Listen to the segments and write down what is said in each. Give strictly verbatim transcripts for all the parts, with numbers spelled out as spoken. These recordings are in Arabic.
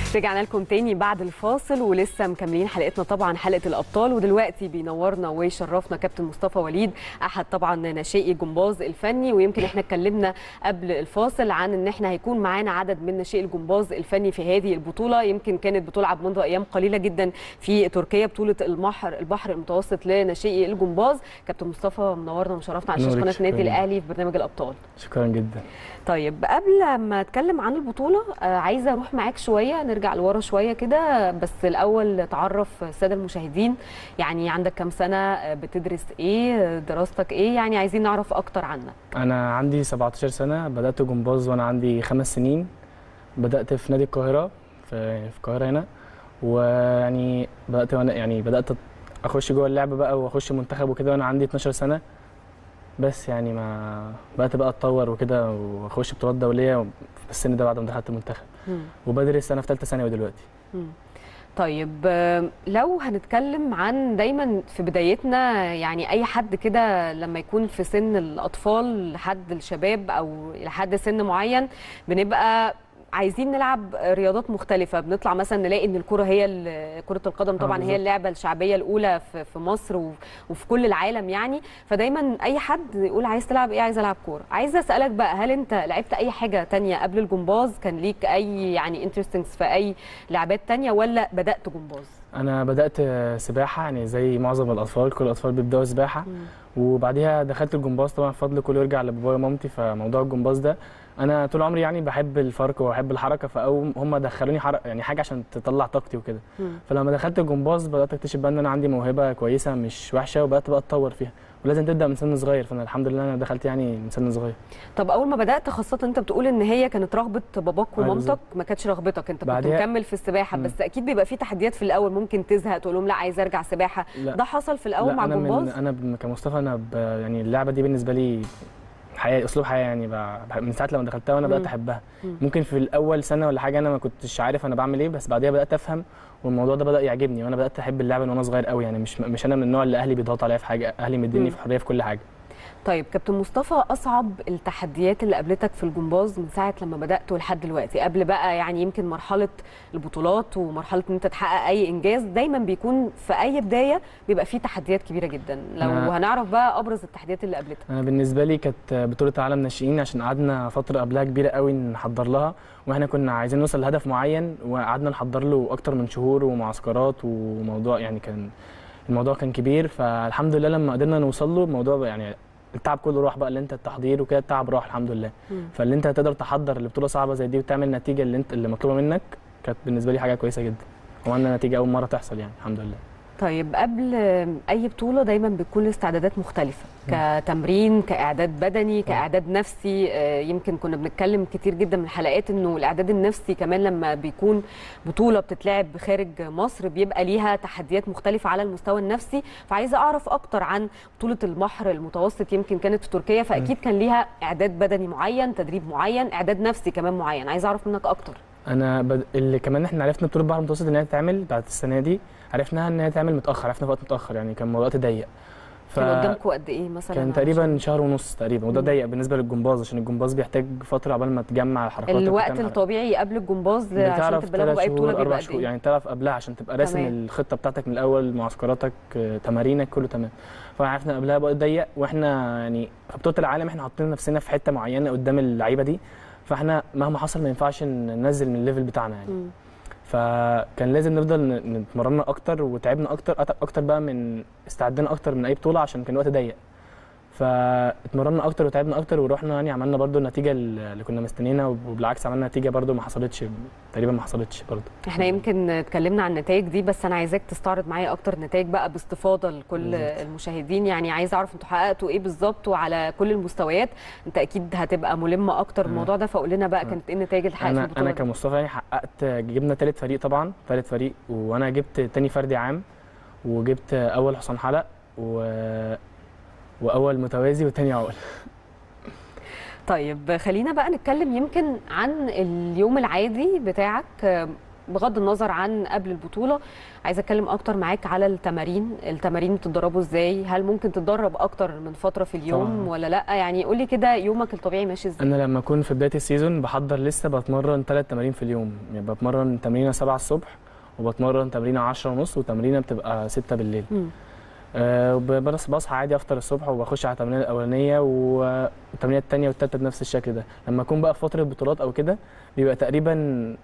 رجعنا لكم تاني بعد الفاصل ولسه مكملين حلقتنا، طبعا حلقه الابطال. ودلوقتي بينورنا ويشرفنا كابتن مصطفى وليد، احد طبعا ناشئي الجمباز الفني. ويمكن احنا اتكلمنا قبل الفاصل عن ان احنا هيكون معانا عدد من ناشئي الجمباز الفني في هذه البطوله. يمكن كانت بتلعب منذ ايام قليله جدا في تركيا، بطوله البحر البحر المتوسط لناشئي الجمباز. كابتن مصطفى منورنا ومشرفنا على شاشه قناه النادي الاهلي في برنامج الابطال. شكرا جدا. طيب قبل ما اتكلم عن البطوله آه عايزه اروح معاك شويه، نرجع لورا شويه كده، بس الاول تعرف الساده المشاهدين يعني عندك كام سنه، بتدرس ايه، دراستك ايه، يعني عايزين نعرف اكتر عنك. انا عندي سبعتاشر سنه، بدات جمباز وانا عندي خمس سنين. بدات في نادي القاهره في في القاهره هنا، ويعني بدات وانا يعني بدات اخش جوه اللعبه بقى واخش منتخب وكده وانا عندي اتناشر سنه. بس يعني ما بقيت بقى اتطور وكده واخش بطولات دوليه في السن ده بعد ما دخلت المنتخب. وبدرس انا في ثالثه ثانوي دلوقتي. مم. طيب لو هنتكلم عن دايما في بدايتنا، يعني اي حد كده لما يكون في سن الاطفال لحد الشباب او لحد سن معين بنبقى عايزين نلعب رياضات مختلفه، بنطلع مثلا نلاقي ان الكره هي كره القدم طبعا هي اللعبه الشعبيه الاولى في مصر وفي كل العالم يعني. فدايما اي حد يقول عايز تلعب ايه، عايز العب كوره. عايزه اسالك بقى، هل انت لعبت اي حاجه تانية قبل الجمباز؟ كان ليك اي يعني انترستنجز في اي لعبات تانية ولا بدات جمباز؟ انا بدات سباحه يعني زي معظم الاطفال، كل الاطفال بيبداوا سباحه. مم. وبعديها دخلت الجمباز، طبعا بفضل كله يرجع لبابايا ومامتي. فموضوع الجمباز ده انا طول عمري يعني بحب الفرق وبحب الحركه، فاول هم دخلوني حرق يعني حاجه عشان تطلع طاقتي وكده. فلما دخلت الجمباز بدات اكتشف بقى ان انا عندي موهبه كويسه مش وحشه، وبدات بقى اتطور فيها، ولازم تبدا من سن صغير. فانا الحمد لله انا دخلت يعني من سن صغير. طب اول ما بدات، خاصه انت بتقول ان هي كانت رغبه باباك ومامتك ما كانتش رغبتك، انت كنت مكمل في السباحه. مم. بس اكيد بيبقى في تحديات في الاول، ممكن تزهق تقول لهم لا عايز ارجع سباحه. لا. ده حصل في الاول لا مع الجمباز؟ انا انا كمصطفى انا يعني اللعبه دي بالنسبه لي حياه، اسلوب حياه يعني. من ساعه لما دخلتها وانا بدات احبها. ممكن في الاول سنه ولا حاجه انا ما كنتش عارف انا بعمل ايه، بس بعديها بدات افهم والموضوع ده بدا يعجبني، وانا بدات احب اللعبه من وانا صغير قوي يعني. مش مش انا من النوع اللي اهلي بيضغطوا عليا في حاجه، اهلي مديني في حريه في كل حاجه. طيب كابتن مصطفى، اصعب التحديات اللي قابلتك في الجمباز من ساعه لما بدات ولحد دلوقتي، قبل بقى يعني يمكن مرحله البطولات ومرحله ان انت تحقق اي انجاز، دايما بيكون في اي بدايه بيبقى فيه تحديات كبيره جدا. لو هنعرف بقى ابرز التحديات اللي قابلتك. انا بالنسبه لي كانت بطوله عالم ناشئين، عشان قعدنا فتره قبلها كبيره قوي نحضر لها، واحنا كنا عايزين نوصل لهدف معين وقعدنا نحضر له اكتر من شهور ومعسكرات وموضوع يعني كان الموضوع كان كبير. فالحمد لله لما قدرنا نوصل له الموضوع يعني التعب كله راح بقى، اللي انت التحضير وكده التعب راح الحمد لله. مم. فاللي انت تقدر تحضر لبطوله صعبه زي دي وتعمل النتيجه اللي انت اللي مطلوبه منك كانت بالنسبه لي حاجه كويسه جدا، وعملنا نتيجه اول مره تحصل يعني الحمد لله. طيب قبل اي بطوله دايما بتكون استعدادات مختلفه، كتمرين، كاعداد بدني، كاعداد نفسي. يمكن كنا بنتكلم كتير جدا من الحلقات انه الاعداد النفسي كمان لما بيكون بطوله بتتلعب خارج مصر بيبقى ليها تحديات مختلفه على المستوى النفسي. فعايزه اعرف اكتر عن بطوله البحر المتوسط، يمكن كانت في تركيا، فاكيد كان ليها اعداد بدني معين، تدريب معين، اعداد نفسي كمان معين. عايزه اعرف منك اكتر. انا بد... اللي كمان احنا عرفنا بطوله البحر المتوسط ان هي تتعمل بعد السنه دي، عرفناها ان هي تتعمل متاخر، عرفنا في وقت متاخر يعني كان وقت ضيق. ف... كان قدامكم قد ايه مثلا؟ كان تقريبا شهر ونص تقريبا، وده ضيق بالنسبه للجمباز عشان الجمباز بيحتاج فتره قبل ما تجمع الحركات. الوقت الطبيعي قبل الجمباز عشان تبلغوا اي بطوله بيبقى قد ايه؟ يعني تعرف قبلها عشان تبقى راسم الخطه بتاعتك من الاول، معسكراتك، تمارينك، كله تمام. فعرفنا قبلها بقى ضيق، واحنا يعني في بطوله العالم احنا حاطين نفسنا في حته معينه قدام اللعيبه دي، فاحنا مهما حصل ما ينفعش ننزل من الليفل بتاعنا يعني. م. فكان لازم نفضل نتمرنا اكتر وتعبنا اكتر اكتر بقى من استعدنا اكتر من اي بطوله عشان كان الوقت ضيق. فاتمرنا اكتر وتعبنا اكتر ورحنا يعني عملنا برده النتيجه اللي كنا مستنيينها، وبالعكس عملنا نتيجه برده ما حصلتش تقريبا ما حصلتش برده. احنا يمكن اتكلمنا عن النتائج دي، بس انا عايزاك تستعرض معايا اكتر النتائج بقى باستفاضه لكل بالزبط. المشاهدين. يعني عايزه اعرف انتوا حققتوا ايه بالظبط وعلى كل المستويات. انت اكيد هتبقى ملم اكتر بالموضوع ده، فقول لنا بقى كانت ايه النتائج اللي حققتها في البطوله؟ انا كمصطفى يعني حققت، جبنا ثالث فريق طبعا، ثالث فريق، وانا جبت ثاني فردي عام، وجبت اول حصان حلق و واول متوازي وثاني عقل. طيب خلينا بقى نتكلم يمكن عن اليوم العادي بتاعك. بغض النظر عن قبل البطوله، عايزه اتكلم اكتر معاك على التمارين. التمارين بتتدربوا ازاي؟ هل ممكن تتدرب اكتر من فتره في اليوم طبعا. ولا لا؟ يعني قولي كده يومك الطبيعي ماشي ازاي. انا لما اكون في بدايه السيزون بحضر لسه بتمرن ثلاث تمارين في اليوم، يعني بتمرن تمرينه سبعة الصبح، وبتمرن تمرينه عشرة ونص، وتمرينه بتبقى ستة بالليل. م. أه بس بصحى عادي افطر الصبح وبخش على التمرينه الاولانيه، والتمرينه الثانيه والثالثه بنفس الشكل ده. لما اكون بقى في فتره بطولات او كده بيبقى تقريبا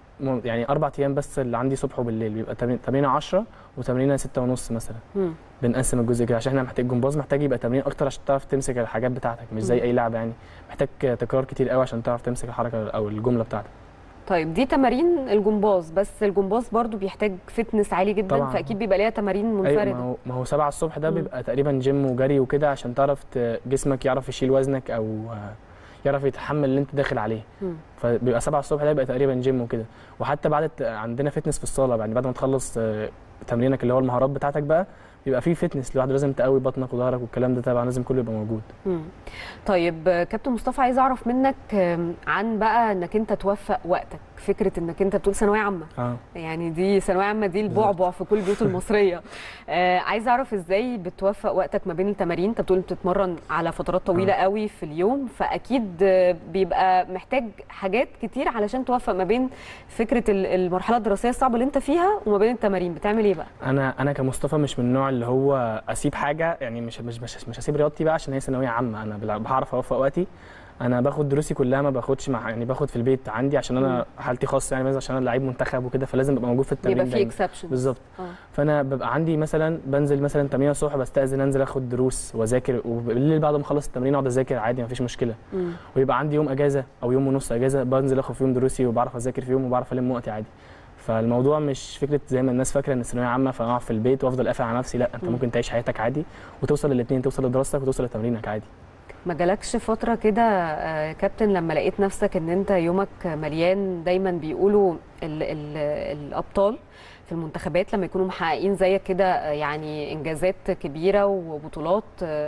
يعني اربع ايام بس اللي عندي صبح وبالليل، بيبقى تمرينه عشرة وتمرينه ستة ونص مثلا. م. بنقسم الجزء كده عشان احنا محتاج الجمباز محتاج يبقى تمرين اكتر عشان تعرف تمسك الحاجات بتاعتك، مش زي م. اي لعبه يعني محتاج تكرار كتير قوي عشان تعرف تمسك الحركه او الجمله بتاعتك. طيب دي تمارين الجمباز، بس الجمباز برضو بيحتاج فتنس عالي جدا طبعا. فاكيد بيبقى ليها تمارين منفرده. أيوة، ما هو ما هو سبعة الصبح ده بيبقى تقريبا جيم وجري وكده عشان تعرف جسمك يعرف يشيل وزنك او يعرف يتحمل اللي انت داخل عليه. م. فبيبقى سبعة الصبح ده بيبقى تقريبا جيم وكده. وحتى بعد عندنا فتنس في الصاله، يعني بعد ما تخلص تمرينك اللي هو المهارات بتاعتك بقى بيبقى فيه فتنس لوحده، لازم تقوي بطنك وظهرك والكلام ده طبعا لازم كله يبقى موجود. مم. طيب كابتن مصطفى، عايز اعرف منك عن بقى انك انت توفق وقتك. فكره انك انت بتقول ثانويه عامه آه. يعني دي ثانويه عامه دي البعبع في كل البيوت المصريه. آه عايز اعرف ازاي بتوفق وقتك ما بين التمارين. انت بتقول بتتمرن على فترات طويله آه. قوي في اليوم، فاكيد بيبقى محتاج حاجات كتير علشان توفق ما بين فكره المرحله الدراسيه الصعبه اللي انت فيها وما بين التمارين. بتعمل ايه بقى؟ انا انا كمصطفى مش من النوع اللي هو اسيب حاجه، يعني مش مش مش, مش هسيب رياضتي بقى عشان هي ثانويه عامه. انا بعرف اوفق وقتي. انا باخد دروسي كلها، ما باخدش مع يعني باخد في البيت عندي عشان انا حالتي خاصه، يعني مثلا عشان انا لعيب منتخب وكده فلازم ابقى موجود في التمرين. يبقى في اكسبشن بالظبط. فانا ببقى عندي مثلا بنزل مثلا تمرين الصبح، بستاذن انزل اخد دروس واذاكر، وبالليل بعد ما اخلص التمرين اقعد اذاكر عادي ما فيش مشكله. مم. ويبقى عندي يوم اجازه او يوم ونص اجازه بنزل اخد فيهم دروسي وبعرف اذاكر فيهم وبعرف الم وقتي عادي. فالموضوع مش فكره زي ما الناس فاكره ان الثانويه عامه فاقعد في البيت وافضل قافل على نفسي، لا انت مم. ممكن تعيش حياتك عادي وتوصل للاثنين، توصل لدراستك وتوصل لتمرينك عادي. ما جالكش فتره كده كابتن لما لقيت نفسك ان انت يومك مليان؟ دايما بيقولوا ال ال الابطال في المنتخبات لما يكونوا محققين زيك كده يعني انجازات كبيره وبطولات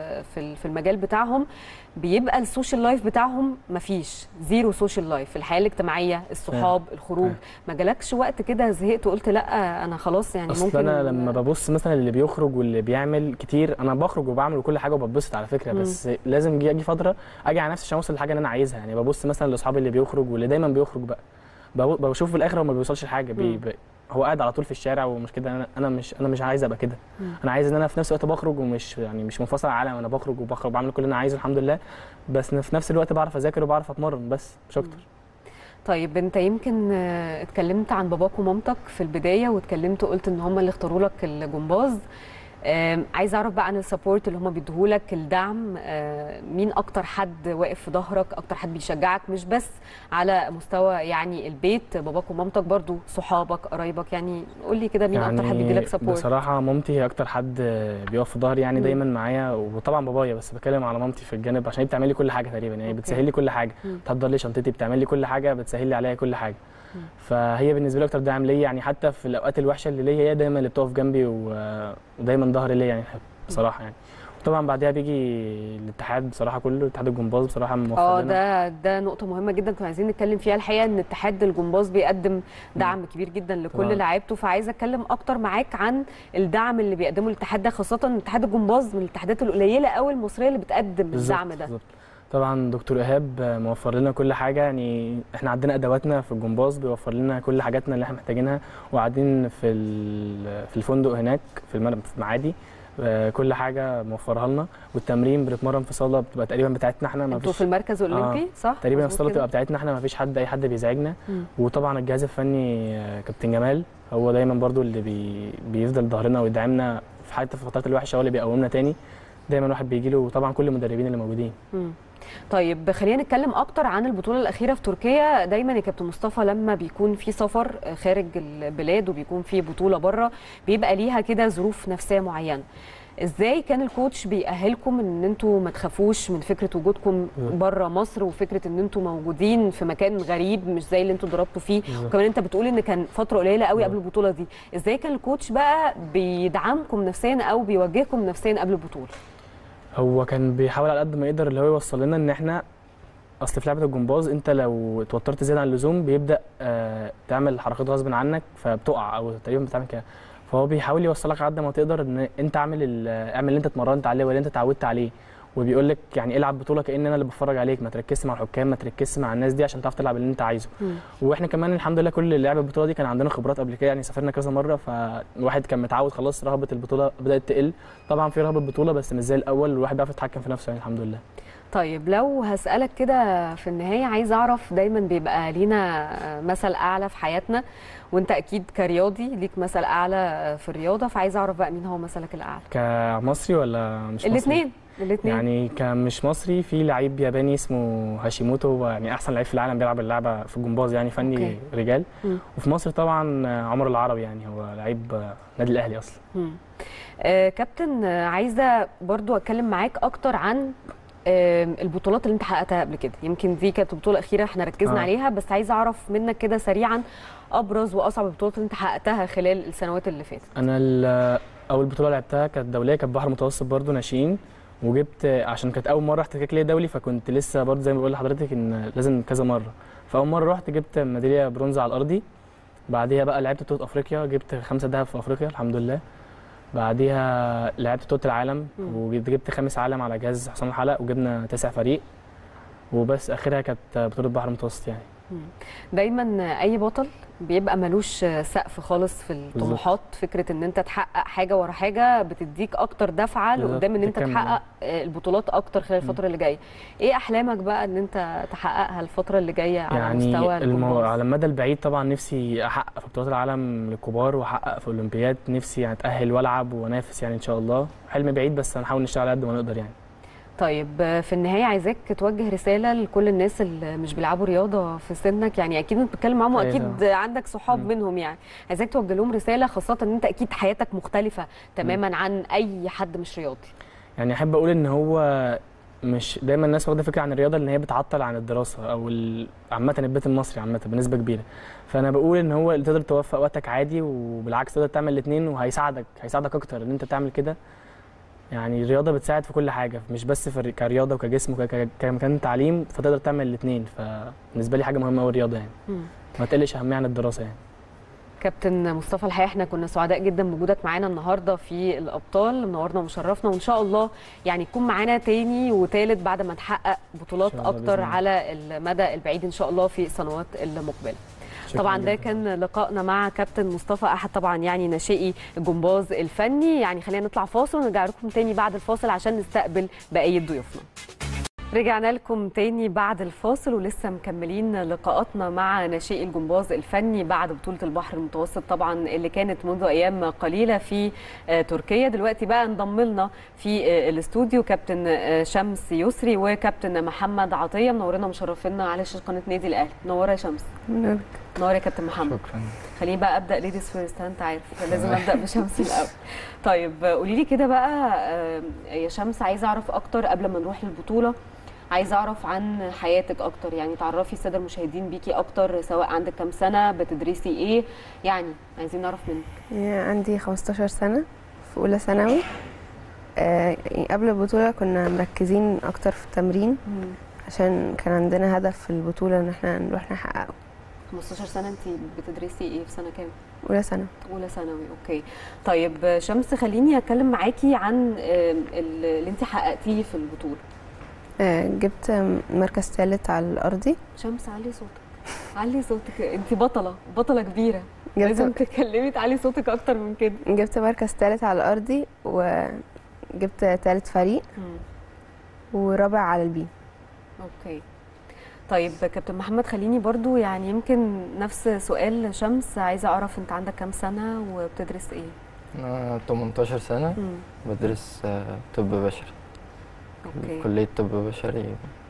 في في المجال بتاعهم، بيبقى السوشيال لايف بتاعهم مفيش، زيرو سوشيال لايف، الحياه الاجتماعيه، الصحاب، آه. الخروج. آه. ما جالكش وقت كده زهقت وقلت لا انا خلاص يعني أصل ممكن؟ انا لما ببص مثلا اللي بيخرج واللي بيعمل كتير، انا بخرج وبعمل وكل حاجه وببسط على فكره، بس م. لازم اجي فتره اجي على نفسي عشان اوصل للحاجه اللي انا عايزها. يعني ببص مثلا لاصحابي اللي بيخرج واللي دايما بيخرج بقى، بشوف في الاخر هو ما بيوصلش لحاجه، بي هو قاعد على طول في الشارع ومش كده. انا انا مش انا مش عايز ابقى كده. انا عايز ان انا في نفس الوقت بخرج ومش يعني مش منفصل عن العالم، انا بخرج وبخرج بعمل كل اللي انا عايزه الحمد لله، بس في نفس الوقت بعرف اذاكر وبعرف اتمرن بس مش اكتر. طيب انت يمكن اتكلمت عن باباك ومامتك في البدايه واتكلمت وقلت ان هم اللي اختاروا لك الجمباز. عايز اعرف بقى عن السبورت اللي هم بيديهولك، الدعم. مين اكتر حد واقف في ظهرك، اكتر حد بيشجعك، مش بس على مستوى يعني البيت باباك ومامتك، برضو صحابك قرايبك؟ يعني قول لي كده مين يعني اكتر حد بيديلك سبورت؟ بصراحه مامتي هي اكتر حد بيقف في ظهري يعني دايما معايا، وطبعا بابايا، بس بتكلم على مامتي في الجانب عشان هي بتعمل لي كل حاجه تقريبا، يعني بتسهل لي كل حاجه، بتحضر لي شنطتي، بتعمل لي كل حاجه، بتسهل لي عليا كل حاجه. فهي بالنسبه لي اكتر داعم ليا، يعني حتى في الاوقات الوحشه اللي ليا هي دايما اللي بتقف جنبي ودايما ظهري ليا يعني بصراحه يعني. وطبعا بعدها بيجي الاتحاد بصراحه كله، اتحاد الجمباز بصراحه موفر اه ده ده نقطه مهمه جدا كنا عايزين نتكلم فيها. الحقيقه ان اتحاد الجمباز بيقدم دعم م. كبير جدا لكل لعيبته، فعايزه اتكلم اكتر معاك عن الدعم اللي بيقدمه الاتحاد ده، خاصه اتحاد الجمباز من الاتحادات القليله قوي المصريه اللي بتقدم الدعم ده. بالظبط. طبعا دكتور ايهاب موفر لنا كل حاجه، يعني احنا عندنا ادواتنا في الجمباز بيوفر لنا كل حاجاتنا اللي احنا محتاجينها، وقاعدين في في الفندق هناك في المعادي كل حاجه موفرها لنا، والتمرين بنتمرن في صاله بتبقى تقريبا بتاعتنا احنا، ما انتوا في المركز الاولمبي آه صح؟ تقريبا الصاله بتبقى بتاعتنا احنا، ما فيش حد اي حد بيزعجنا. م. وطبعا الجهاز الفني كابتن جمال هو دايما برضو اللي بي بيفضل ظهرنا ويدعمنا في حتى في الفترات الوحشه، هو اللي بيقومنا تاني دايما واحد بيجي له، وطبعا كل المدربين اللي موجودين. م. طيب خلينا نتكلم اكتر عن البطوله الاخيره في تركيا. دايما يا كابتن مصطفى لما بيكون في سفر خارج البلاد وبيكون في بطوله بره بيبقى ليها كده ظروف نفسيه معينه، ازاي كان الكوتش بيأهلكم ان انتوا ما تخافوش من فكره وجودكم بره مصر، وفكره ان انتوا موجودين في مكان غريب مش زي اللي انتوا ضربتوا فيه، وكمان انت بتقول ان كان فتره قليله قوي قبل البطوله دي، ازاي كان الكوتش بقى بيدعمكم نفسيا او بيوجهكم نفسيا قبل البطوله؟ هو كان بيحاول على قد ما يقدر اللي هو يوصل لنا ان احنا اصل في لعبه الجمباز انت لو اتوترت زياده عن اللزوم بيبدا آه تعمل حركات غصب عنك فبتقع او تقريبا بتعمل كده. فهو بيحاول يوصلك على قد ما تقدر ان انت اعمل اعمل اللي انت اتمرنت عليه واللي انت اتعودت عليه، وبيقول لك يعني العب بطوله كأن انا اللي بتفرج عليك، ما تركزش مع الحكام، ما تركزش مع الناس دي عشان تعرف تلعب اللي انت عايزه. م. واحنا كمان الحمد لله كل اللي لعب البطوله دي كان عندنا خبرات قبل كده، يعني سافرنا كذا مره، فالواحد كان متعود خلاص، رهبه البطوله بدات تقل. طبعا في رهبه بطوله بس مش زي الاول، والواحد بيعرف يتحكم في نفسه يعني الحمد لله. طيب لو هسألك كده في النهاية، عايزة أعرف، دايما بيبقى لينا مثل أعلى في حياتنا، وأنت أكيد كرياضي ليك مثل أعلى في الرياضة، فعايزة أعرف بقى مين هو مثلك الأعلى؟ كمصري ولا مش مصري؟ الاثنين الاثنين. يعني كمش مصري، في لعيب ياباني اسمه هاشيموتو، هو يعني أحسن لعيب في العالم بيلعب اللعبة في الجمباز يعني فني. أوكي. رجال. م. وفي مصر طبعا عمر العربي، يعني هو لعيب نادي الأهلي أصلا. م. آه كابتن، عايزة برضو أتكلم معاك أكتر عن البطولات اللي انت حققتها قبل كده. يمكن دي كانت بطوله اخيره احنا ركزنا آه. عليها، بس عايزه اعرف منك كده سريعا ابرز واصعب البطولات اللي انت حققتها خلال السنوات اللي فاتت. انا اول بطوله لعبتها كانت دوليه، كانت بحر متوسط برضو ناشئين، وجبت عشان كانت اول مره احتكاك ليا دولي، فكنت لسه برضو زي ما بقول لحضرتك ان لازم كذا مره. فاول مره رحت جبت ميداليه برونز على الارضي، بعديها بقى لعبت بطوله افريقيا، جبت خمسه ذهب في افريقيا الحمد لله. بعديها لعبت بطوله العالم وجبت خامس عالم على جهاز حسام الحلق، وجبنا تسع فريق، وبس اخرها كانت بطوله بحر متوسط يعني. دايما اي بطل بيبقى ملوش سقف خالص في الطموحات، فكره ان انت تحقق حاجه ورا حاجه بتديك اكتر دفعه لقدام ان انت تحقق البطولات اكتر خلال الفتره اللي جايه. ايه احلامك بقى ان انت تحققها الفتره اللي جايه على يعني مستوى المو... على المدى البعيد طبعا نفسي احقق في بطولات العالم للكبار، واحقق في اولمبياد، نفسي يعني اتاهل والعب وانافس يعني ان شاء الله. حلم بعيد بس هنحاول نشتغل على قد ما نقدر يعني. طيب في النهايه عايزاك توجه رساله لكل الناس اللي مش بيلعبوا رياضه في سنك، يعني اكيد انت بتتكلم معاهم واكيد عندك صحاب منهم، يعني عايزاك توجه لهم رساله، خاصه ان انت اكيد حياتك مختلفه تماما عن اي حد مش رياضي. يعني احب اقول ان هو مش دايما الناس واخده فكره عن الرياضه ان هي بتعطل عن الدراسه او عامه البيت المصري عامه بنسبه كبيره. فانا بقول ان هو تقدر توفق وقتك عادي، وبالعكس تقدر تعمل الاثنين، وهيساعدك هيساعدك اكتر ان انت تعمل كده. يعني الرياضه بتساعد في كل حاجه، مش بس في كرياضه وكجسم وكمكان تعليم، فتقدر تعمل الاثنين. فبالنسبه لي حاجه مهمه قوي الرياضه يعني. م. ما تقلش اهميه عن الدراسه يعني. كابتن مصطفى، الحقيقه احنا كنا سعداء جدا بوجودك معانا النهارده في الابطال، منورنا ومشرفنا، وان شاء الله يعني تكون معانا تاني وتالت بعد ما تحقق بطولات اكتر على المدى البعيد ان شاء الله في السنوات المقبله. طبعا ده كان لقائنا مع كابتن مصطفى، احد طبعا يعني ناشئي الجمباز الفني. يعني خلينا نطلع فاصل ونرجع لكم تاني بعد الفاصل عشان نستقبل بقيه ضيوفنا. رجعنا لكم تاني بعد الفاصل ولسه مكملين لقاءاتنا مع ناشئي الجمباز الفني بعد بطولة البحر المتوسط طبعا اللي كانت منذ أيام قليلة في تركيا. دلوقتي بقى انضم لنا في الاستوديو كابتن شمس يسري وكابتن محمد عطية، منورنا ومشرفينا على شاشة قناة نادي الأهلي. منورة يا شمس. منورك. منورة يا كابتن محمد. شكرا. خليني بقى أبدأ ليديز فيرست، أنت عارف لازم أبدأ بشمس الأول. طيب قولي لي كده بقى يا شمس، عايزة أعرف أكتر قبل ما نروح للبطولة، عايزه اعرف عن حياتك اكتر، يعني تعرفي الساده المشاهدين بيكي اكتر، سواء عندك كام سنه، بتدرسي ايه، يعني عايزين نعرف منك. يعني عندي خمستاشر سنه في اولى ثانوي. آه قبل البطوله كنا مركزين اكتر في التمرين مم. عشان كان عندنا هدف في البطوله ان احنا نروح نحققه. خمستاشر سنه، انت بتدرسي ايه في سنه كام؟ اولى ثانوي. اولى ثانوي، اوكي. طيب شمس، خليني اتكلم معاكي عن اللي انت حققتيه في البطوله. جبت مركز ثالث على الارضي. شمس علي صوتك، علي صوتك، انت بطله بطله كبيره، لازم تتكلمي تعلي صوتك اكتر من كده. جبت مركز ثالث على الارضي، وجبت ثالث فريق م. ورابع على البي. اوكي. طيب كابتن محمد، خليني برضو يعني يمكن نفس سؤال شمس، عايزه اعرف انت عندك كام سنه وبتدرس ايه؟ انا تمنتاشر سنه م. بدرس طب بشري. اوكي. كلية طب بشري.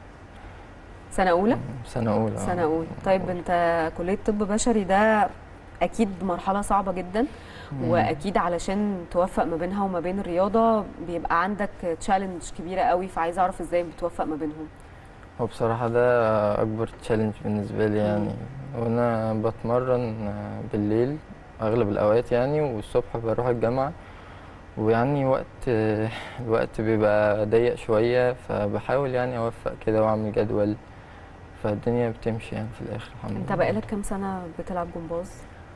سنة أولى؟ سنة أولى. سنة أولى. طيب أولى. أنت كلية طب بشري ده أكيد مرحلة صعبة جدا، مم. وأكيد علشان توفق ما بينها وما بين الرياضة بيبقى عندك تشالنج كبيرة قوي، فعايزة أعرف إزاي بتوفق ما بينهم. هو بصراحة ده أكبر تشالنج بالنسبة لي يعني، وأنا بتمرن بالليل أغلب الأوقات يعني، والصبح بروح الجامعة، ويعني وقت الوقت بيبقى ضيق شوية، فبحاول يعني أوفق كده وأعمل جدول فالدنيا بتمشي يعني في الاخر الحمد لله. انت بقالك كام سنه بتلعب جمباز؟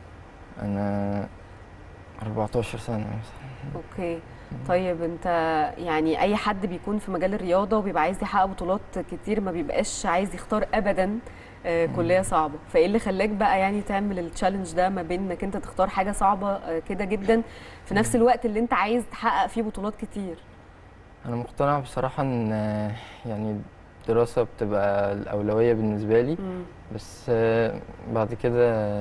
انا أربعتاشر سنه مثلا. اوكي. طيب انت يعني اي حد بيكون في مجال الرياضه وبيبقى عايز يحقق بطولات كتير ما بيبقاش عايز يختار ابدا آه كليه صعبه، فايه اللي خلاك بقى يعني تعمل التشالنج ده ما بين انك انت تختار حاجه صعبه آه كده جدا في نفس الوقت اللي انت عايز تحقق فيه بطولات كتير؟ انا مقتنع بصراحه ان يعني الدراسه بتبقى الاولويه بالنسبه لي. مم. بس بعد كده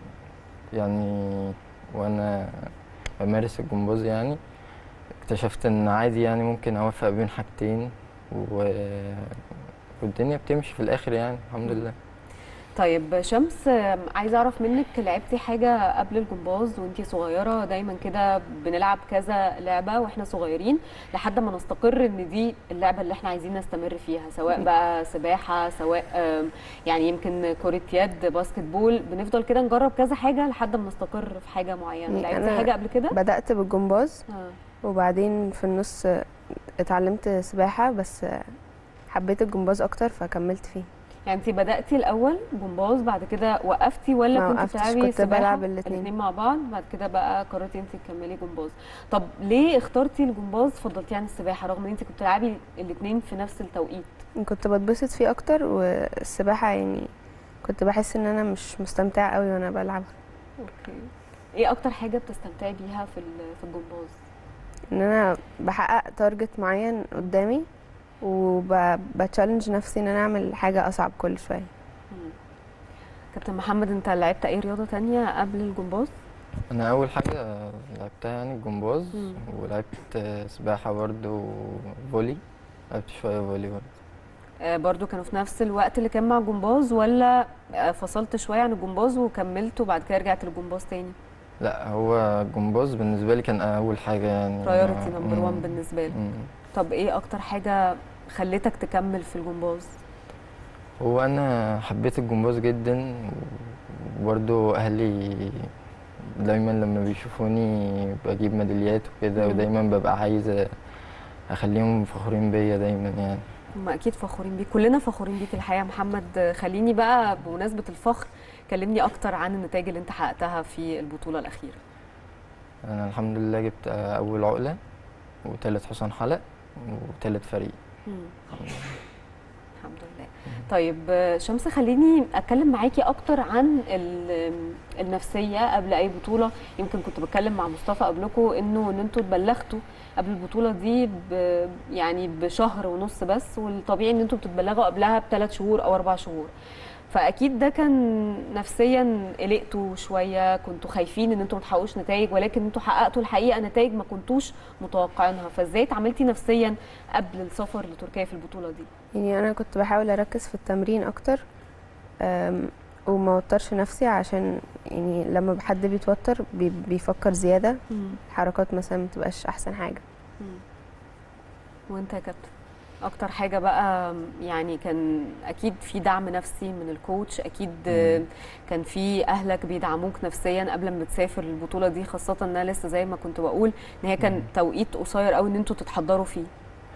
يعني وانا بمارس الجمباز يعني اكتشفت ان عادي يعني ممكن اوفق بين حاجتين و... والدنيا بتمشي في الاخر يعني الحمد لله. طيب شمس، عايزه اعرف منك لعبتي حاجه قبل الجمباز وانتي صغيره؟ دايما كده بنلعب كذا لعبه واحنا صغيرين لحد ما نستقر ان دي اللعبه اللي احنا عايزين نستمر فيها، سواء بقى سباحه، سواء يعني يمكن كره يد، باسكت بول، بنفضل كده نجرب كذا حاجه لحد ما نستقر في حاجه معينه. لعبتي حاجه قبل كده؟ بدات بالجمباز آه. وبعدين في النص اتعلمت سباحه، بس حبيت الجمباز اكتر فكملت فيه. يعني انت بداتي الاول جمباز بعد كده وقفتي، ولا كنت بتلعبي كنت سباحه؟ بلعب الاثنين الاثنين مع بعض، بعد كده بقى قررتي انت تكملي جمباز. طب ليه اخترتي الجمباز فضلتي عن السباحه رغم ان انت كنت بتلعبي الاثنين في نفس التوقيت؟ كنت بتبسط فيه اكتر، والسباحه يعني كنت بحس ان انا مش مستمتعه قوي وانا بلعبها. اوكي. ايه اكتر حاجه بتستمتعي بيها في في الجمباز؟ ان انا بحقق تارجت معين قدامي وبتشالنج نفسي ان انا اعمل حاجه اصعب كل شويه. كابتن محمد، انت لعبت اي رياضه تانية قبل الجمباز؟ انا اول حاجه لعبتها يعني الجمباز، ولعبت سباحه برده وفولي، لعبت شويه فولي برده. آه برضو كانوا في نفس الوقت اللي كان مع الجمباز، ولا آه فصلت شويه عن الجمباز وكملت وبعد كده رجعت للجمباز تاني؟ لا، هو الجمباز بالنسبه لي كان اول حاجه يعني برايورتي نمبر واحد بالنسبه لي. طب ايه اكتر حاجه خلتك تكمل في الجمباز؟ هو انا حبيت الجمباز جدا، وبرده اهلي دايما لما بيشوفوني بجيب ميداليات وكده، ودايما ببقى عايزه اخليهم فخورين بيا دايما يعني. هم اكيد فخورين بيك، كلنا فخورين بيك الحقيقه يا محمد. خليني بقى بمناسبه الفخر كلمني اكتر عن النتائج اللي انت حققتها في البطوله الاخيره. انا الحمد لله جبت اول عقله وثالث حصان حلق وثالث فريق. مم. الحمد لله. طيب شمس، خليني اتكلم معاكي اكتر عن النفسيه قبل اي بطوله. يمكن كنت بتكلم مع مصطفى قبلكم انه ان انتوا اتبلغتوا قبل البطوله دي يعني بشهر ونص بس، والطبيعي ان انتوا بتتبلغوا قبلها بثلاث شهور او اربع شهور، فاكيد ده كان نفسيا قلقتوا شويه، كنتوا خايفين ان انتوا ما تحققوش نتائج، ولكن انتوا حققتوا الحقيقه نتائج ما كنتوش متوقعينها. فازاي اتعاملتي نفسيا قبل السفر لتركيا في البطوله دي؟ يعني انا كنت بحاول اركز في التمرين اكتر وما اوترش نفسي، عشان يعني لما حد بيتوتر بيفكر زياده، الحركات مثلا ما بتبقاش احسن حاجه. مم. وانت يا كابتن اكتر حاجه بقى يعني كان اكيد في دعم نفسي من الكوتش، اكيد مم. كان في اهلك بيدعموك نفسيا قبل ما تسافر البطوله دي، خاصه انها لسه زي ما كنت بقول ان هي كان مم. توقيت قصير قوي ان انتوا تتحضروا فيه.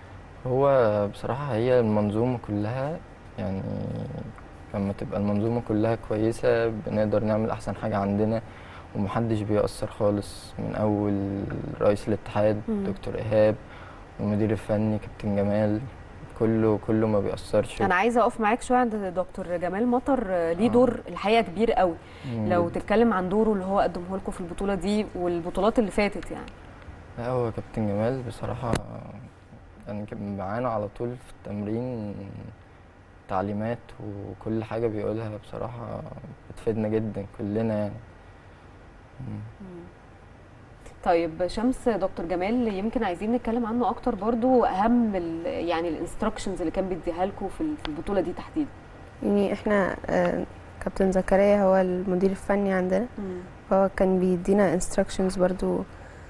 هو بصراحه هي المنظومه كلها يعني لما تبقى المنظومه كلها كويسه بنقدر نعمل احسن حاجه عندنا، ومحدش بيأثر خالص، من اول رئيس الاتحاد مم. دكتور ايهاب والمدير الفني كابتن جمال، كله كله ما بيأثرش. انا عايزه اقف معاك شويه عند دكتور جمال مطر، ليه دور الحقيقه كبير قوي. لو تتكلم عن دوره اللي هو قدمه لكم في البطوله دي والبطولات اللي فاتت يعني. لا، هو كابتن جمال بصراحه يعني كان معانا على طول في التمرين، تعليمات وكل حاجه بيقولها بصراحه بتفيدنا جدا كلنا يعني. مم. طيب شمس، دكتور جمال يمكن عايزين نتكلم عنه اكتر برضو، اهم يعني الانستراكشنز اللي كان بيديها لكم في البطوله دي تحديدا. يعني احنا كابتن زكريا هو المدير الفني عندنا، فهو كان بيدينا انستراكشنز برضو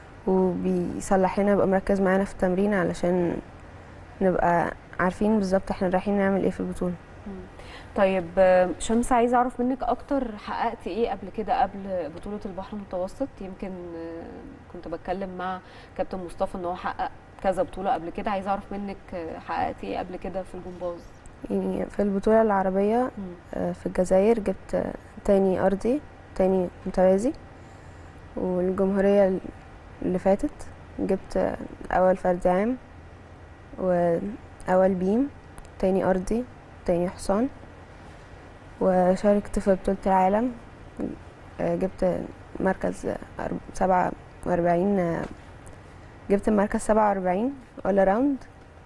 وبيصلح لنا، يبقى مركز معانا في التمرين علشان نبقى عارفين بالظبط احنا رايحين نعمل ايه في البطوله. طيب شمس، عايزه اعرف منك اكتر، حققتي ايه قبل كده قبل بطوله البحر المتوسط؟ يمكن كنت بتكلم مع كابتن مصطفى ان هو حقق كذا بطوله قبل كده، عايزه اعرف منك حققتي ايه قبل كده في الجمباز؟ يعني في البطولة العربية آه، في الجزائر جبت آه، تاني أرضي، تاني متوازي. والجمهورية اللي فاتت جبت آه، أول فرد عام وأول بيم، تاني أرضي، تاني حصان. وشاركت في بطولة العالم آه، جبت مركز آه، أرب- سبعة وأربعين آه، جبت المركز سبعة وأربعين all around.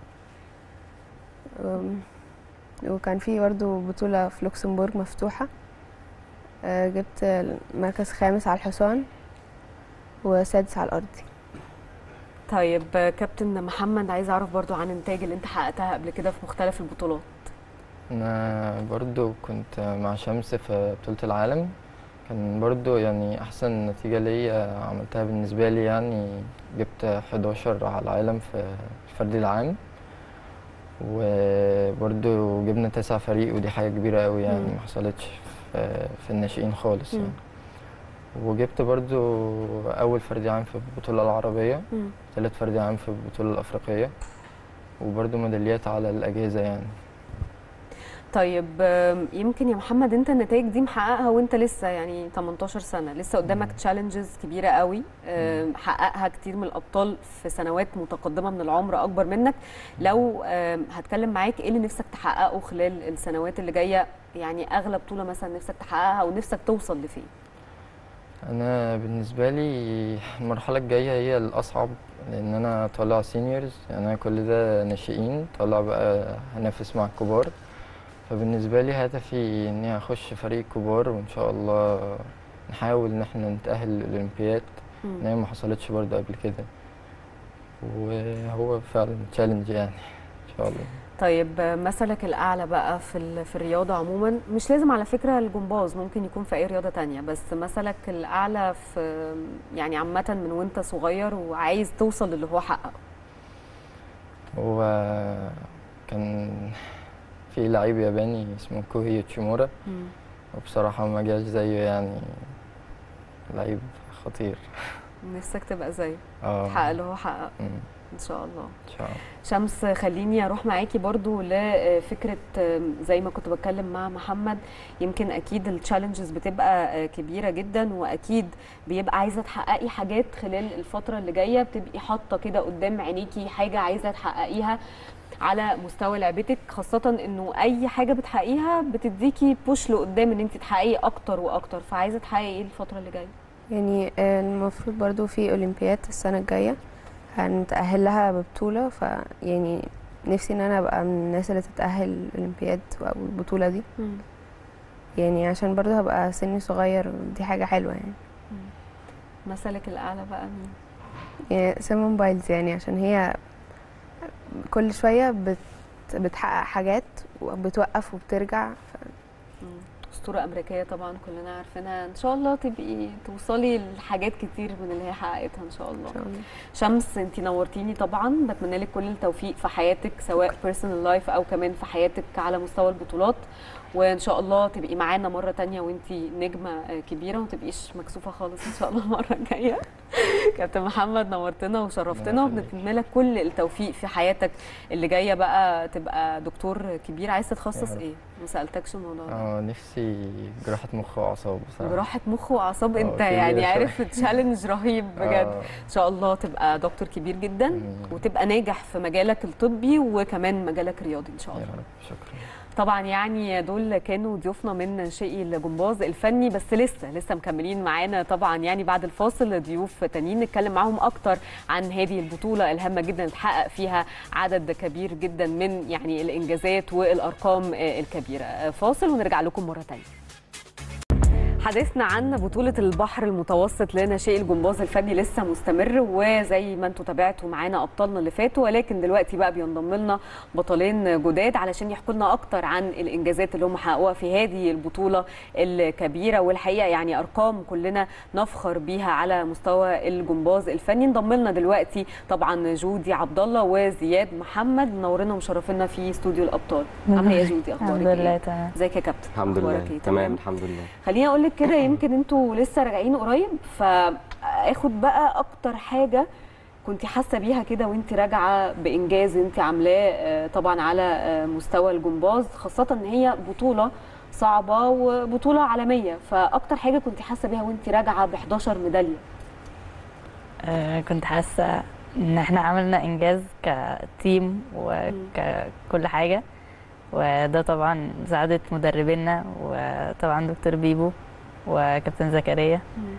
أم، وكان في برضه بطولة في لوكسمبورغ مفتوحة آه، جبت مركز خامس على الحصان وسادس على الأرضي. طيب آه، كابتن محمد، عايز اعرف برضو عن النتائج اللي انت حققتها قبل كده في مختلف البطولات. انا برضو كنت مع شمس في بطولة العالم، كان برضو يعني احسن نتيجة ليا عملتها بالنسبة لي، يعني جبت حداشر على العالم في الفردي العام، وبرضو جبنا تسع فريق، ودي حاجة كبيرة قوي يعني مم. ما حصلتش في, في الناشئين خالص مم. يعني. وجبت برضو اول فردي عام في البطولة العربية، مم. ثالث فردي عام في البطولة الافريقية، وبرضو ميداليات على الاجهزة يعني. طيب آم، يمكن يا محمد انت النتائج دي محققها وانت لسه يعني تمنتاشر سنه، لسه قدامك تشالنجز كبيره قوي، آم، حققها كتير من الابطال في سنوات متقدمه من العمر اكبر منك. لو آم، هتكلم معاك ايه اللي نفسك تحققه خلال السنوات اللي جايه؟ يعني اغلى بطوله مثلا نفسك تحققها ونفسك توصل لفين؟ انا بالنسبه لي المرحله الجايه هي الاصعب، لان انا طالع سينيورز، يعني انا كل ده ناشئين، طالع بقى هنافس مع الكبار. فبالنسبه لي هدفي اني اخش فريق كبار، وان شاء الله نحاول ان احنا نتاهل للاولمبياد، ان هي ما حصلتش برضه قبل كده، وهو فعلا تشالنج يعني ان شاء الله. طيب مثلك الأعلى بقى في ال- في الرياضة عموما، مش لازم على فكرة الجمباز، ممكن يكون في أي رياضة تانية، بس مثلك الأعلى في يعني عامة من وأنت صغير وعايز توصل للي هو حققه. هو كان في لعيب ياباني اسمه كوهي يوتشيمورا، وبصراحه ما جاش زيه، يعني لعيب خطير. نفسك تبقى زيه، اه تحقق اللي هو حققه مم. إن شاء الله. ان شاء الله. شمس، خليني اروح معاكي برضو لفكره زي ما كنت بتكلم مع محمد، يمكن اكيد التشالنجز بتبقى كبيره جدا، واكيد بيبقى عايزه تحققي حاجات خلال الفتره اللي جايه، بتبقي حاطه كده قدام عينيكي حاجه عايزه تحققيها على مستوى لعبتك، خاصه انه اي حاجه بتحققيها بتديكي بوش لقدام ان انت تحققي اكتر واكتر، فعايزه تحققي ايه الفتره اللي جايه؟ يعني آه، المفروض برضو في أولمبياد السنة الجاية هنتأهل لها ببطولة، ف يعني نفسي ان انا ابقى من الناس اللي تتأهل الأولمبياد او البطولة دي، مم. يعني عشان برضو هبقى سني صغير، دي حاجة حلوة يعني. مثلك الاعلى بقى مين؟ يعني سيمون بايلز، يعني عشان هي كل شوية بت بتحقق حاجات وبتوقف وبترجع. مم. أسطورة أمريكية طبعا كلنا عارفينها، إن شاء الله تبقي توصلي لحاجات كتير من اللي هي حققتها إن شاء الله. إن شاء الله. شمس، أنتي نورتيني طبعا، بتمنى لك كل التوفيق في حياتك سواء بيرسونال لايف أو كمان في حياتك على مستوى البطولات، وإن شاء الله تبقي معانا مرة تانية وأنتي نجمة كبيرة وما تبقيش مكسوفة خالص إن شاء الله المرة الجاية. كابتن محمد نورتنا وشرفتنا، وبنتمنى لك كل التوفيق في حياتك اللي جايه بقى، تبقى دكتور كبير. عايز تتخصص ايه؟ ما سالتكش الموضوع ده. اه نفسي جراحة مخ وأعصاب بصراحة. جراحة مخ واعصاب، انت كبيرة يعني شوية. عارف تشالنج رهيب بجد. آه. ان شاء الله تبقى دكتور كبير جدا مم. وتبقى ناجح في مجالك الطبي وكمان مجالك الرياضي ان شاء الله. يا رب، شكرا. طبعا يعني دول كانوا ضيوفنا من ناشئي الجمباز الفني، بس لسه لسه مكملين معانا طبعا يعني بعد الفاصل ضيوف تانيين نتكلم معاهم اكتر عن هذه البطوله الهامه جدا اتحقق فيها عدد كبير جدا من يعني الانجازات والارقام الكبيره. فاصل ونرجع لكم مره ثانيه. حديثنا عن بطولة البحر المتوسط لناشئي الجمباز الفني لسه مستمر، وزي ما انتم تابعتوا معانا ابطالنا اللي فاتوا، ولكن دلوقتي بقى بينضم لنا بطلين جداد علشان يحكوا لنا اكتر عن الانجازات اللي هم حققوها في هذه البطولة الكبيرة، والحقيقة يعني ارقام كلنا نفخر بيها على مستوى الجمباز الفني. انضم لنا دلوقتي طبعا جودي عبد الله وزياد محمد، منورنا ومشرفينا في استوديو الابطال. عامله ايه يا جودي؟ اخبارك الحمد لله تمام. ازيك يا كابتن؟ الحمد لله إيه؟ تمام الحمد لله. خليني اقول لك كده، يمكن انتوا لسه راجعين قريب، فاخد بقى اكتر حاجه كنت حاسه بيها كده وانت راجعه بانجاز انت عاملاه طبعا على مستوى الجمباز، خاصه ان هي بطوله صعبه وبطوله عالميه، فاكتر حاجه كنت حاسه بيها وانت راجعه ب احداشر ميداليه؟ آه كنت حاسه ان احنا عملنا انجاز كتيم وككل حاجه، وده طبعا مساعدة مدربينا وطبعا دكتور بيبو وكابتن زكريا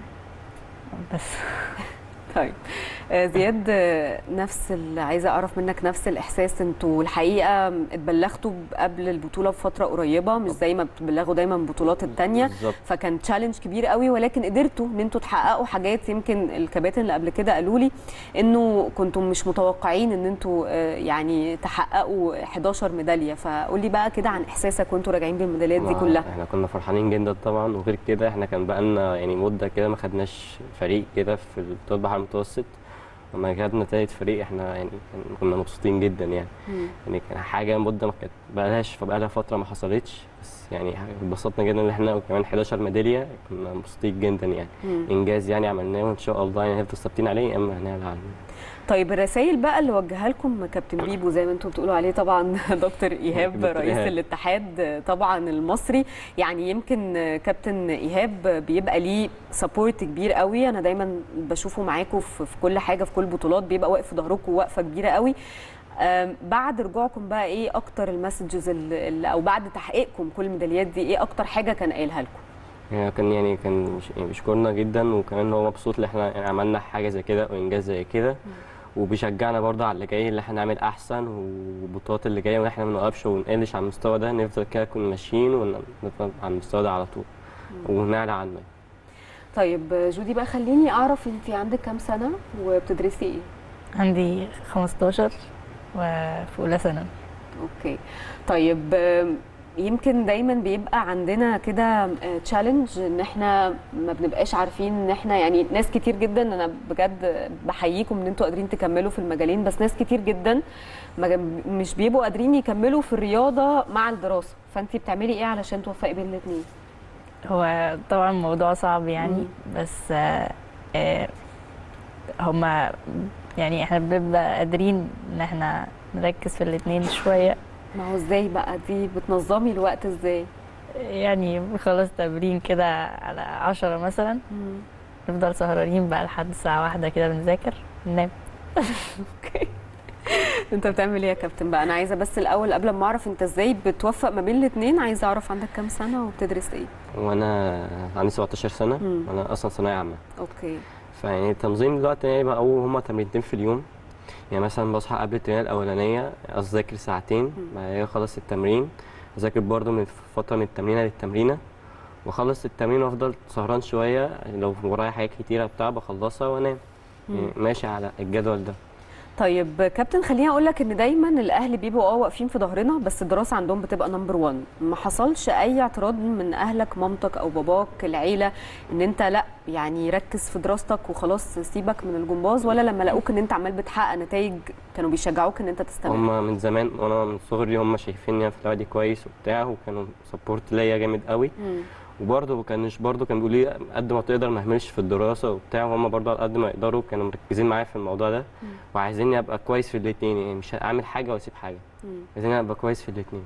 بس. طيب زياد، نفس اللي عايزه اعرف منك نفس الاحساس، انتوا الحقيقه اتبلغتوا قبل البطوله بفتره قريبه، مش زي ما بتبلغوا دايما البطولات الثانيه، فكان تشالنج كبير قوي، ولكن قدرتوا ان انتوا تحققوا حاجات. يمكن الكباتن اللي قبل كده قالوا لي انه كنتم مش متوقعين ان انتوا يعني تحققوا احداشر ميداليه، فقول لي بقى كده عن احساسك وانتوا راجعين بالميداليات دي كلها. احنا كنا فرحانين جدا طبعا، وغير كده احنا كان بقى لنا يعني مده كده ما خدناش فريق كده في البطولات البحر المتوسط، لما خدنا تالت فريق احنا يعني كنا مبسوطين جدا يعني. مم. يعني كان حاجه مده ما كانت بقالهاش فبقى لها فتره ما حصلتش، بس يعني اتبسطنا جدا ان احنا وكمان احداشر ميداليه، كنا مبسوطين جدا يعني. مم. انجاز يعني عملناه، وان شاء الله يعني هنفضل ثابتين عليه اما هنعلى عنه. طيب الرسائل بقى اللي وجهها لكم كابتن بيبو زي ما انتم بتقولوا عليه طبعا دكتور ايهاب رئيس الاتحاد طبعا المصري، يعني يمكن كابتن ايهاب بيبقى ليه سبورت كبير قوي، انا دايما بشوفه معاكم في كل حاجه، في كل بطولات بيبقى واقف في ظهركم وقفه كبيره قوي. بعد رجوعكم بقى ايه اكتر المسجز او بعد تحقيقكم كل الميداليات دي ايه اكتر حاجه كان قايلها لكم؟ يعني كان يعني كان بيشكرنا جدا، وكمان هو مبسوط ان احنا يعني عملنا حاجه زي كده وانجاز زي كده، وبيشجعنا برضه على اللي جاي، اللي احنا نعمل احسن، والبطولات اللي جايه واحنا ما نوقفش ونقلش على المستوى ده، نفضل كده نكون ماشيين ونفضل على المستوى ده على طول ونعلى عنه. طيب جودي بقى، خليني اعرف انت عندك كام سنه وبتدرسي ايه؟ عندي خمستاشر وفي اولى ثانوي. اوكي. طيب يمكن دايما بيبقى عندنا كده تشالنج ان احنا ما بنبقاش عارفين ان احنا يعني ناس كتير جدا، انا بجد بحييكم ان انتوا قادرين تكملوا في المجالين، بس ناس كتير جدا مش بيبقوا قادرين يكملوا في الرياضه مع الدراسه، فانت بتعملي ايه علشان توفقي بين الاثنين؟ هو طبعا الموضوع صعب يعني، مم. بس آه هما يعني احنا بنبقى قادرين ان احنا نركز في الاثنين شويه. ما هو ازاي بقى دي بتنظمي الوقت ازاي؟ يعني بنخلص تمرين كده على عشرة مثلا، مم. نفضل سهرانين بقى لحد الساعة واحدة كده بنذاكر ننام. اوكي. انت بتعمل ايه يا كابتن بقى؟ انا عايزة بس الاول قبل ما اعرف انت ازاي بتوفق ما بين الاثنين، عايزة اعرف عندك كام سنة وبتدرس ايه؟ وانا عندي سبعتاشر سنة، مم. انا اصلا ثانوية عامة. اوكي. فيعني تنظيم الوقت يعني بقى هما تمرينتين في اليوم، يعني مثلا بصحى قبل التمرين الاولانيه اذاكر ساعتين، بعد كده اخلص التمرين اذاكر برده من فتره من التمرينه للتمرينه، واخلص التمرين وافضل سهران شويه، لو ورايا حاجات كتيره بتاع بخلصها وانام. يعني ماشي على الجدول ده. طيب كابتن، خليني اقول لك ان دايما الاهل بيبقوا اه واقفين في ظهرنا، بس الدراسه عندهم بتبقى نمبر واحد. ما حصلش اي اعتراض من اهلك، مامتك او باباك، العيله، ان انت لا يعني ركز في دراستك وخلاص سيبك من الجمباز، ولا لما لقوك ان انت عمال بتحقق نتائج كانوا بيشجعوك ان انت تستمر؟ هم من زمان وانا من صغري هم شايفيني في الوادي كويس وبتاع، وكانوا سبورت ليا جامد قوي. مم. وبرضه ما كانش برضه كان بيقولوا لي قد ما تقدر ما اهملش في الدراسه وبتاع، وهم برضه على قد ما يقدروا كانوا مركزين معايا في الموضوع ده، مم. وعايزيني ابقى كويس في الاثنين، يعني مش اعمل حاجه واسيب حاجه، عايزيني ابقى كويس في الاثنين.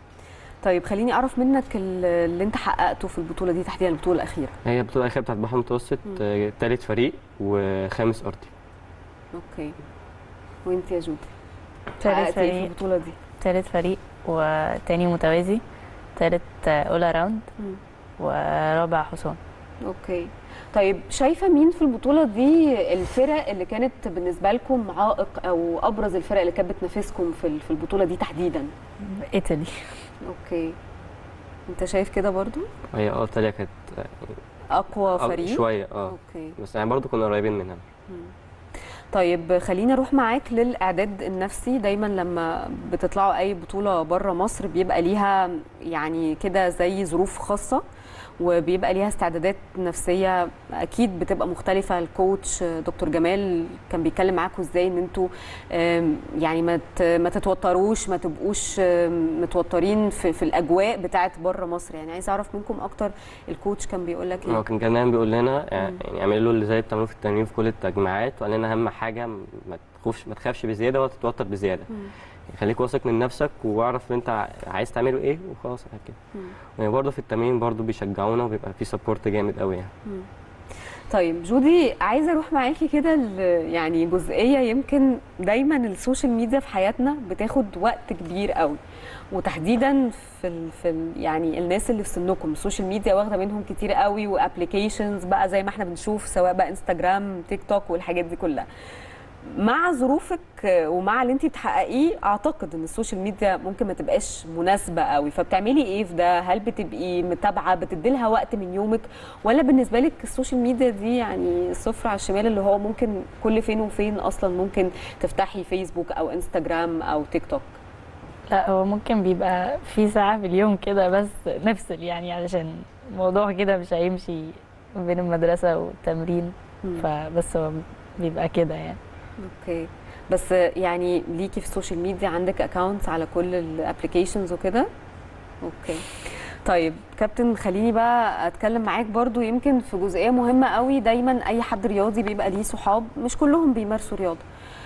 طيب خليني اعرف منك اللي انت حققته في البطوله دي تحديدا، البطوله الاخيره. هي البطوله الاخيره بتاعت البحر المتوسط، ثالث فريق وخامس ارضي. اوكي. وانت يا جودي؟ ثالث فريق في البطوله دي. ثالث فريق وثاني متوازي، ثالث اول راوند، ورابع حصان. اوكي. طيب شايفه مين في البطوله دي الفرق اللي كانت بالنسبه لكم عائق، او ابرز الفرق اللي كانت بتنافسكم في في البطوله دي تحديدا؟ ايطالي. اوكي. انت شايف كده برضو؟ هي اه ايطاليا كانت اقوى فريق شويه اه اوكي، بس يعني برضو كنا قريبين منها. مم. طيب خلينا نروح معاك للاعداد النفسي. دايما لما بتطلعوا اي بطوله بره مصر بيبقى ليها يعني كده زي ظروف خاصه، وبيبقى ليها استعدادات نفسيه اكيد بتبقى مختلفه. الكوتش دكتور جمال كان بيتكلم معاكم ازاي ان انتوا يعني ما ما تتوتروش، ما تبقوش متوترين في, في الاجواء بتاعه بره مصر. يعني عايز اعرف منكم اكتر، الكوتش كان بيقول لك ايه؟ هو كان كمان بيقول لنا يعني اعملوا اللي زي بتعملوه في التمرين في كل التجمعات، وقال لنا اهم حاجه ما تخافش ما تخافش بزياده ولا تتوتر بزياده. مم. خليك واثق من نفسك واعرف انت عايز تعمله ايه وخلاص على كده. يعني برضه في التمرين برضه بيشجعونا وبيبقى في سبورت جامد قوي يعني. مم. طيب جودي، عايزه اروح معاكي كده يعني جزئيه يمكن دايما السوشيال ميديا في حياتنا بتاخد وقت كبير قوي، وتحديدا في ال في ال يعني الناس اللي في سنكم السوشيال ميديا واخده منهم كتير قوي، وابلكيشنز بقى زي ما احنا بنشوف سواء بقى انستجرام تيك توك والحاجات دي كلها. مع ظروفك ومع اللي انت بتحققيه اعتقد ان السوشيال ميديا ممكن ما تبقاش مناسبه قوي، فبتعملي ايه في ده؟ هل بتبقي متابعه بتدي لها وقت من يومك، ولا بالنسبه لك السوشيال ميديا دي يعني صفر على الشمال اللي هو ممكن كل فين وفين اصلا ممكن تفتحي فيسبوك او انستجرام او تيك توك؟ لا، هو ممكن بيبقى في ساعه في اليوم كده بس نفصل، يعني علشان الموضوع كده مش هيمشي بين المدرسه والتمرين، فبس هو بيبقى كده يعني. اوكي، بس يعني ليكي في السوشيال ميديا عندك اكونتس على كل الابلكيشنز وكده؟ اوكي. طيب كابتن، خليني بقى اتكلم معاك برضو يمكن في جزئيه مهمه قوي. دايما اي حد رياضي بيبقى ليه صحاب، مش كلهم بيمارسوا رياضه،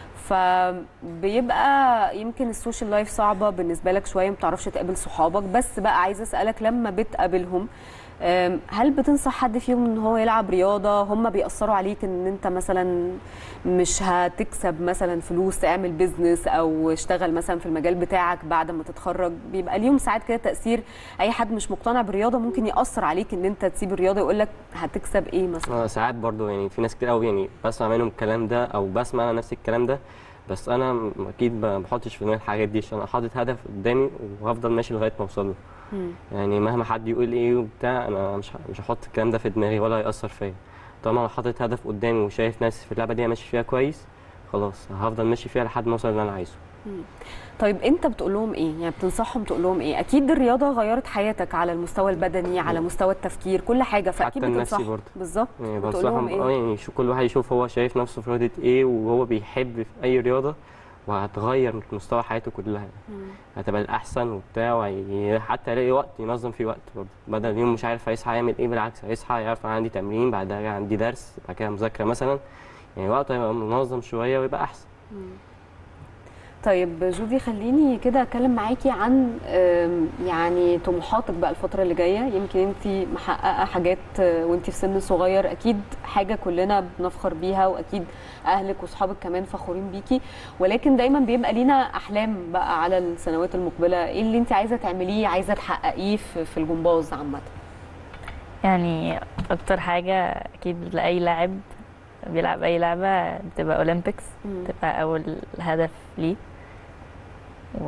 فبيبقى يمكن السوشيال لايف صعبه بالنسبه لك شويه، ما بتعرفش تقابل صحابك. بس بقى عايزه اسالك، لما بتقابلهم هل بتنصح حد فيهم ان هو يلعب رياضه؟ هم بيأثروا عليك ان انت مثلا مش هتكسب مثلا فلوس تعمل بيزنس او اشتغل مثلا في المجال بتاعك بعد ما تتخرج؟ بيبقى ليهم ساعات كده تأثير. اي حد مش مقتنع بالرياضه ممكن يأثر عليك ان انت تسيب الرياضه، يقول لك هتكسب ايه مثلا. ساعات برضو يعني في ناس كتير قوي يعني بسمع منهم الكلام ده او بسمع انا نفس الكلام ده، بس انا اكيد ما بحطش في دماغي الحاجات دي، عشان انا حاطط هدف قدامي وهفضل ماشي لغايه ما اوصل له. يعني مهما حد يقول ايه وبتاع، انا مش مش هحط الكلام ده في دماغي ولا هيأثر فيا. طالما انا حاطط هدف قدامي وشايف نفسي في اللعبه دي ماشي فيها كويس، خلاص هفضل ماشي فيها لحد ما اوصل اللي انا عايزه. طيب انت بتقول لهم ايه؟ يعني بتنصحهم تقول لهم ايه؟ اكيد الرياضه غيرت حياتك على المستوى البدني، على مستوى التفكير، كل حاجه، فاكيد بتنصحهم. بالظبط. يعني بنصحهم إيه؟ يعني شو كل واحد يشوف هو شايف نفسه في رياضه ايه وهو بيحب في اي رياضه، وهتغير مستوى حياته كلها. مم. هتبقى الاحسن وبتاع، وحتى يلاقي وقت ينظم فيه وقت برضه، بدل اليوم مش عارف هيصحى يعمل ايه، بالعكس هيصحى يعرف عندي تمرين، بعدها عندي درس، بعد كده مذاكره مثلا، يعني وقته هيبقى منظم شويه ويبقى احسن. مم. طيب جودي، خليني كده اتكلم معاكي عن يعني طموحاتك بقى الفتره اللي جايه. يمكن انت محققه حاجات وانت في سن صغير، اكيد حاجه كلنا بنفخر بيها، واكيد اهلك واصحابك كمان فخورين بيكي، ولكن دايما بيبقى لينا احلام بقى على السنوات المقبله. ايه اللي انت عايزه تعمليه، عايزه تحققيه في الجمباز عامه؟ يعني اكتر حاجه اكيد لاي لاعب بيلعب اي لعبه بتبقى اولمبيكس، بتبقى اول هدف ليه، و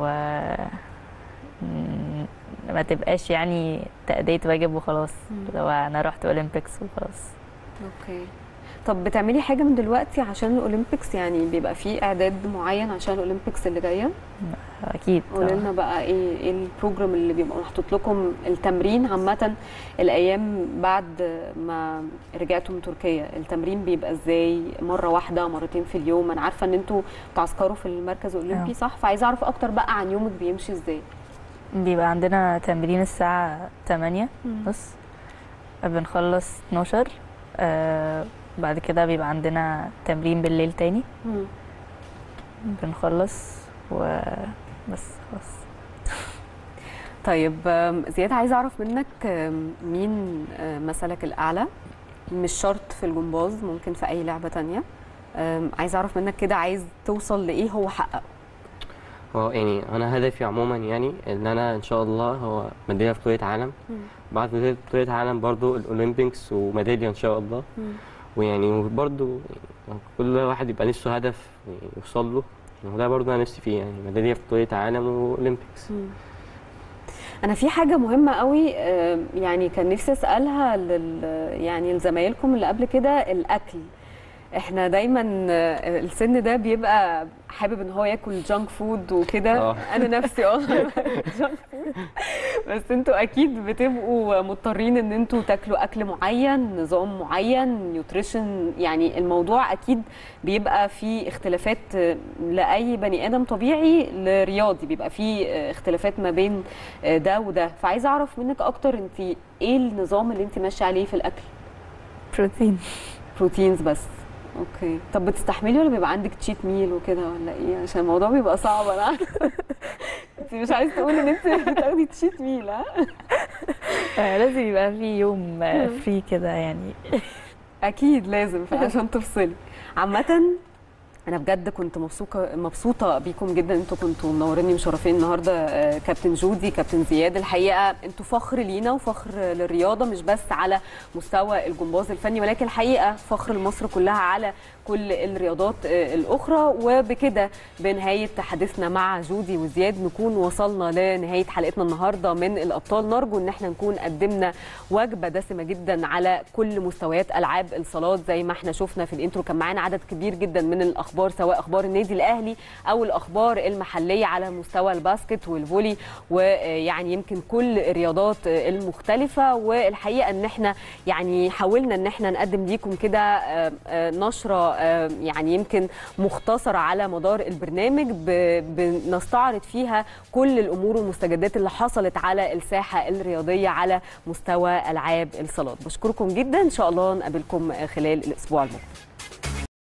ما تبقاش يعني تأدية واجب وخلاص، لو انا رحت اولمبيكس وخلاص. اوكي. طب بتعملي حاجه من دلوقتي عشان الاولمبيكس؟ يعني بيبقى في اعداد معين عشان الاولمبيكس اللي جايه؟ اكيد. قولي لنا بقى ايه ايه البروجرام اللي بيبقى محطوط لكم؟ التمرين عامه الايام بعد ما رجعتوا من تركيا، التمرين بيبقى ازاي؟ مره واحده، مرتين في اليوم؟ انا عارفه ان انتوا بتعسكروا في المركز الاولمبي صح؟ فعايزه اعرف اكتر بقى عن يومك بيمشي ازاي. بيبقى عندنا تمرين الساعه تمانية بس، بنخلص اتناشر، آه بعد كده بيبقى عندنا تمرين بالليل تاني. مم. بنخلص وبس خلاص. طيب زياد، عايزه اعرف منك مين مثلك الاعلى؟ مش شرط في الجمباز، ممكن في اي لعبه تانية. عايزه اعرف منك كده عايز توصل لايه هو حققه؟ هو يعني انا هدفي عموما يعني ان انا ان شاء الله هو ميداليه في بطوله عالم. مم. بعد ميداليه بطوله عالم برضو الاولمبيكس وميداليه ان شاء الله. مم. ويعني برضو كل واحد يبقى نفسه هدف يوصل له، وده برضو انا نفسي فيه، يعني ميداليه في بطوله عالم واولمبيكس. انا في حاجه مهمه قوي يعني كان نفسي اسالها لل يعني لزمايلكم اللي قبل كده، الاكل. احنا دايما السن ده بيبقى حابب ان هو ياكل جانك فود وكده. آه. انا نفسي اه جانك فود، بس انتوا اكيد بتبقوا مضطرين ان انتوا تاكلوا اكل معين، نظام معين، نيوتريشن، يعني الموضوع اكيد بيبقى فيه اختلافات لاي بني ادم طبيعي لرياضي، بيبقى فيه اختلافات ما بين ده وده. فعايزه اعرف منك اكتر، انت ايه النظام اللي انت ماشيه عليه في الاكل؟ بروتين. بروتينز بس. اوكي، طب بتستحملي ولا بيبقى عندك تشيت ميل وكده ولا ايه؟ عشان الموضوع بيبقى صعب. انا عارفه انت مش عايزه تقولي ان انت بتاخدي تشيت ميل. ها آه، لازم يبقى في يوم فري كده يعني. اكيد لازم عشان تفصلي. عامه انا بجد كنت مبسوطه مبسوطه بيكم جدا، انتوا كنتوا منوريني مشرفين النهارده. كابتن جودي، كابتن زياد، الحقيقه انتوا فخر لينا وفخر للرياضه، مش بس على مستوى الجمباز الفني، ولكن الحقيقه فخر لمصر كلها على كل الرياضات الاخرى. وبكده بنهايه حديثنا مع جودي وزياد نكون وصلنا لنهايه حلقتنا النهارده من الابطال. نرجو ان احنا نكون قدمنا وجبه دسمه جدا على كل مستويات العاب الصالات. زي ما احنا شفنا في الانترو كان معانا عدد كبير جدا من الاخبار، سواء اخبار النادي الاهلي او الاخبار المحليه على مستوى الباسكت والفولي، ويعني يمكن كل الرياضات المختلفه. والحقيقه ان احنا يعني حاولنا ان احنا نقدم ليكم كده نشره يعني يمكن مختصرة على مدار البرنامج، بنستعرض فيها كل الأمور والمستجدات اللي حصلت على الساحة الرياضية على مستوى ألعاب الصالات. بشكركم جدا، إن شاء الله نقابلكم خلال الأسبوع المقبل.